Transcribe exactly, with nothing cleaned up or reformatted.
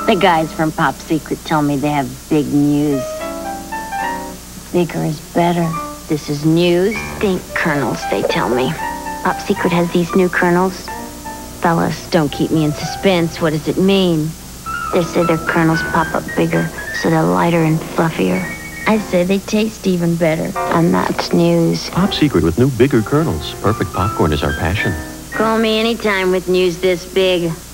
The guys from Pop Secret tell me they have big news. Bigger is better. This is news. Think kernels, they tell me. Pop Secret has these new kernels. Fellas, don't keep me in suspense. What does it mean? They say their kernels pop up bigger, so they're lighter and fluffier. I say they taste even better. And that's news. Pop Secret with new bigger kernels. Perfect popcorn is our passion. Call me anytime with news this big.